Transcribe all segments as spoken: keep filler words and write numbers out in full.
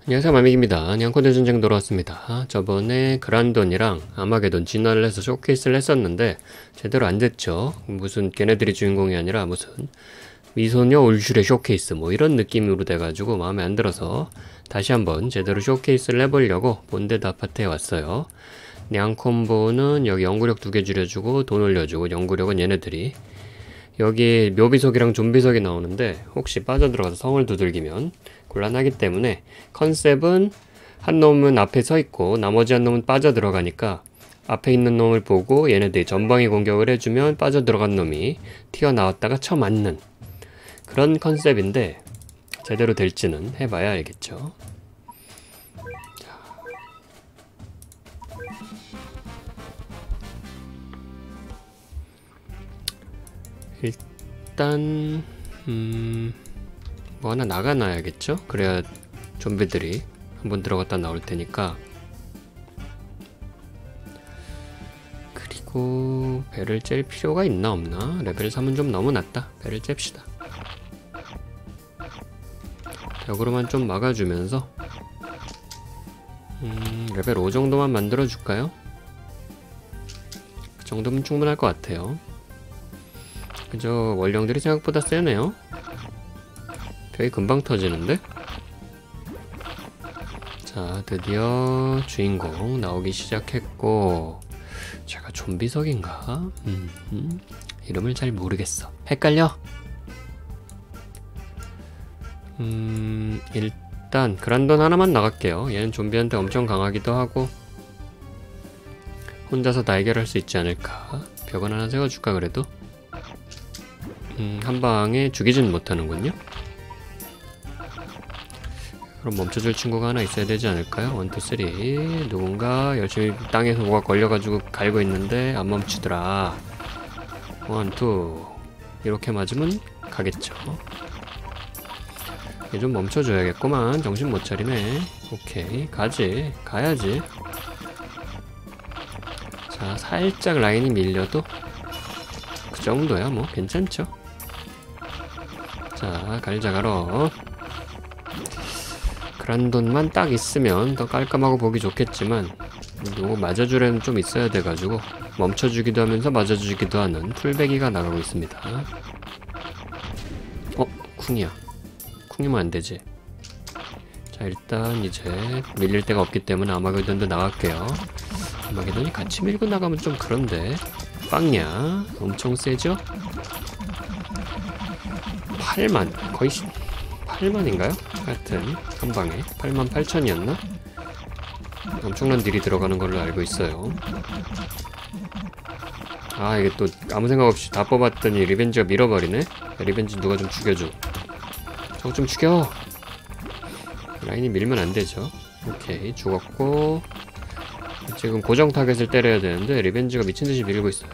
안녕하세요, 마믹입니다. 냥코대 전쟁 돌아왔습니다. 저번에 그란돈이랑 아마게돈 진화를 해서 쇼케이스를 했었는데 제대로 안 됐죠. 무슨 걔네들이 주인공이 아니라 무슨 미소녀 울슈의 쇼케이스 뭐 이런 느낌으로 돼가지고 마음에 안 들어서 다시 한번 제대로 쇼케이스를 해보려고 본데드 아파트에 왔어요. 냥콤보는 여기 연구력 두 개 줄여주고 돈 올려주고, 연구력은 얘네들이. 여기 묘비석이랑 좀비석이 나오는데 혹시 빠져들어가서 성을 두들기면 곤란하기 때문에 컨셉은 한 놈은 앞에 서 있고 나머지 한 놈은 빠져들어가니까 앞에 있는 놈을 보고 얘네들이 전방위 공격을 해주면 빠져들어간 놈이 튀어나왔다가 쳐맞는 그런 컨셉인데 제대로 될지는 해봐야 알겠죠. 일단 음... 뭐 하나 나가놔야겠죠? 그래야 좀비들이 한번 들어갔다 나올 테니까. 그리고 배를 짤 필요가 있나 없나? 레벨 삼은 좀 너무 낮다. 배를 잽시다. 벽으로만 좀 막아주면서 음, 레벨 오 정도만 만들어줄까요? 그 정도면 충분할 것 같아요. 그저 원령들이 생각보다 세네요. 벽이 금방 터지는데? 자, 드디어 주인공 나오기 시작했고, 제가 좀비석인가? 음, 음, 이름을 잘 모르겠어. 헷갈려? 음, 일단 그란돈 하나만 나갈게요. 얘는 좀비한테 엄청 강하기도 하고 혼자서 다 해결할 수 있지 않을까? 벽은 하나 세워줄까 그래도? 음, 한 방에 죽이진 못하는군요. 그럼 멈춰줄 친구가 하나 있어야 되지 않을까요? 원, 투, 쓰리. 누군가 열심히 땅에서 뭐가 걸려가지고 갈고 있는데 안 멈추더라. 원, 투. 이렇게 맞으면 가겠죠. 얘 좀 멈춰줘야겠구만. 정신 못 차리네. 오케이, 가지. 가야지. 자, 살짝 라인이 밀려도 그 정도야 뭐 괜찮죠. 자, 갈자 가러. 그란돈만 딱 있으면 더 깔끔하고 보기 좋겠지만 너무 맞아줄 애는 좀 있어야 돼가지고 멈춰주기도 하면서 맞아주기도 하는 풀베기가 나가고 있습니다. 어? 쿵이야. 쿵이면 안되지. 자, 일단 이제 밀릴 데가 없기 때문에 아마게돈도 나갈게요. 아마게돈이 같이 밀고 나가면 좀 그런데. 빵야 엄청 세죠? 팔만 거의 팔만인가요? 하여튼 한방에 팔만 팔천이었나? 엄청난 딜이 들어가는 걸로 알고 있어요. 아, 이게 또 아무 생각 없이 다 뽑았더니 리벤지가 밀어버리네? 리벤지 누가 좀 죽여줘. 정 좀 죽여! 라인이 밀면 안되죠. 오케이, 죽었고 지금 고정 타겟을 때려야 되는데 리벤지가 미친듯이 밀고 있어요.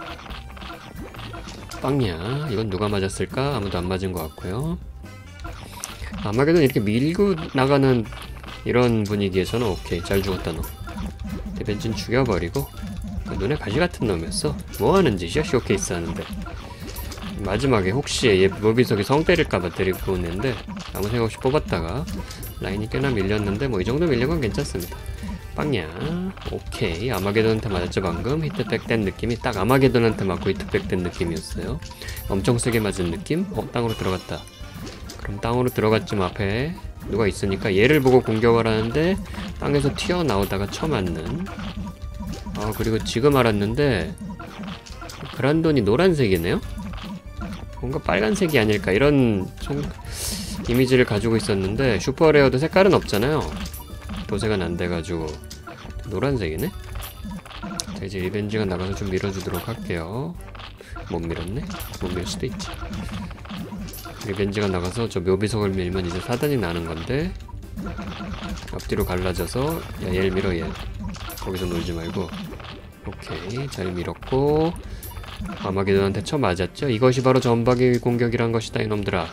빵야, 이건 누가 맞았을까? 아무도 안 맞은 것 같고요. 아마게돈 이렇게 밀고 나가는 이런 분위기에서는 오케이, 잘 죽었다 너. 리벤지는 죽여버리고. 눈에 가시 같은 놈이었어. 뭐하는 짓이야 쇼케이스 하는데. 마지막에 혹시 얘 묘비석이 성 때릴까봐 데리고 오는데 아무 생각 없이 뽑았다가 라인이 꽤나 밀렸는데 뭐 이 정도 밀린 건 괜찮습니다. 빵야. 오케이, 아마게돈한테 맞았죠 방금. 히트백 된 느낌이 딱 아마게돈한테 맞고 히트백 된 느낌이었어요. 엄청 세게 맞은 느낌? 어, 땅으로 들어갔다. 그럼 땅으로 들어갔지만 앞에 누가 있으니까 얘를 보고 공격을 하는데 땅에서 튀어나오다가 쳐맞는. 아, 그리고 지금 알았는데 그란돈이 노란색이네요? 뭔가 빨간색이 아닐까 이런 좀 이미지를 가지고 있었는데 슈퍼레어도 색깔은 없잖아요. 도색은 안 돼가지고 노란색이네? 자, 이제 리벤지가 나가서 좀 밀어주도록 할게요. 못 밀었네? 못 밀 수도 있지. 리벤지가 나가서 저 묘비석을 밀면 이제 사단이 나는 건데 앞뒤로 갈라져서 야, 얘를 밀어 얘. 거기서 놀지 말고. 오케이, 잘 밀었고 아마게돈한테 쳐 맞았죠? 이것이 바로 전방위 공격이란 것이다 이놈들아.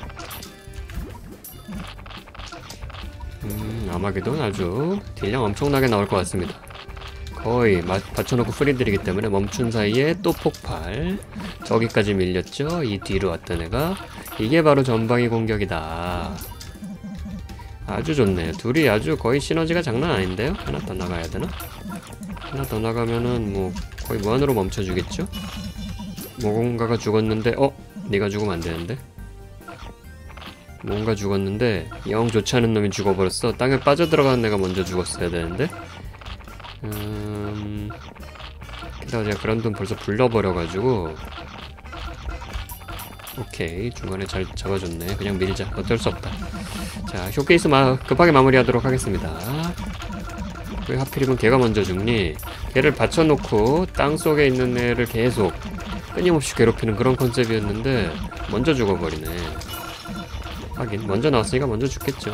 음, 아마게돈 아주 딜량 엄청나게 나올 것 같습니다. 거의 마, 받쳐놓고 프리들이기 때문에 멈춘 사이에 또 폭발. 저기까지 밀렸죠? 이 뒤로 왔던 애가. 이게 바로 전방위 공격이다. 아주 좋네요. 둘이 아주 거의 시너지가 장난 아닌데요? 하나 더 나가야 되나? 하나 더 나가면은 뭐 거의 무한으로 멈춰주겠죠? 뭔가가 죽었는데 어? 네가 죽으면 안 되는데? 뭔가 죽었는데 영 좋지 않은 놈이 죽어버렸어. 땅에 빠져들어가는 애가 먼저 죽었어야 되는데 음... 게다가 제가 그란돈 벌써 불러버려가지고 오케이 중간에 잘 잡아줬네. 그냥 밀자. 어쩔 수 없다. 자 쇼케이스 마, 급하게 마무리하도록 하겠습니다. 왜 하필이면 걔가 먼저 죽니? 걔를 받쳐놓고 땅속에 있는 애를 계속 끊임없이 괴롭히는 그런 컨셉이었는데 먼저 죽어버리네. 하긴 먼저 나왔으니까 먼저 죽겠죠.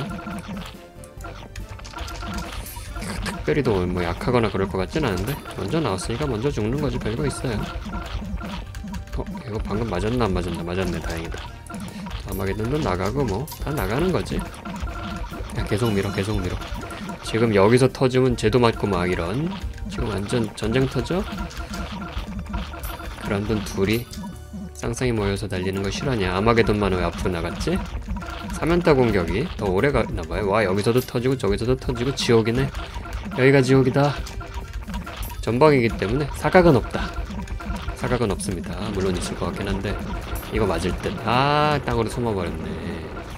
특별히 더 뭐 약하거나 그럴 것 같진 않은데 먼저 나왔으니까 먼저 죽는 거지. 별거 있어요. 어? 이거 방금 맞았나 안 맞았나? 맞았네. 다행이다. 아마게돈도 나가고 뭐 다 나가는 거지. 야, 계속 밀어 계속 밀어. 지금 여기서 터지면 쟤도 맞고 막 이런 지금 완전 전쟁터죠? 그란돈 둘이 쌍쌍이 모여서 달리는 거 실화냐? 아마게돈만 왜 앞으로 나갔지? 삼연타 공격이 더 오래 가나봐요. 와 여기서도 터지고 저기서도 터지고 지옥이네. 여기가 지옥이다. 전방이기 때문에 사각은 없다. 사각은 없습니다. 물론 있을 것 같긴 한데 이거 맞을 듯. 아 땅으로 숨어버렸네.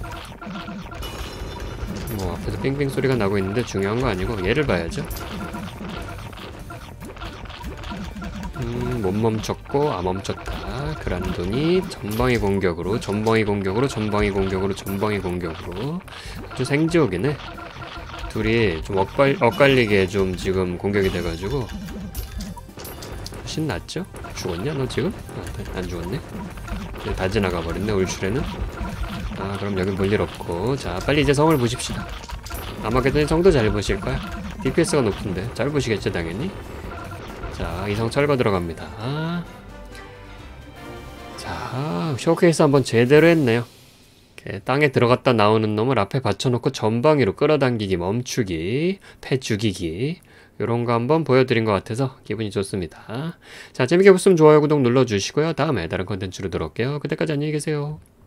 뭐 앞에서 빙빙 소리가 나고 있는데 중요한 거 아니고 얘를 봐야죠. 음, 못 멈췄고 아 멈췄다. 그란돈이 전방위 공격으로 전방위 공격으로 전방위 공격으로 전방위 공격으로 아주 생지옥이네. 둘이 좀 엇갈, 엇갈리게 좀 지금 공격이 돼가지고 훨씬 낫죠? 죽었냐 너 지금? 아, 안 죽었네. 다 지나가 버렸네 울출에는. 아 그럼 여긴 볼 일 없고 자 빨리 이제 성을 보십시다. 아마게돈이 성도 잘 보실 거야. 디피에스가 높은데 잘 보시겠죠 당연히. 자 이성 철거 들어갑니다. 자 쇼케이스 한번 제대로 했네요. 이렇게 땅에 들어갔다 나오는 놈을 앞에 받쳐놓고 전방위로 끌어당기기 멈추기 패 죽이기 요런 거 한번 보여드린 것 같아서 기분이 좋습니다. 자 재밌게 보셨으면 좋아요 구독 눌러주시고요. 다음에 다른 컨텐츠로 돌아올게요. 그때까지 안녕히 계세요.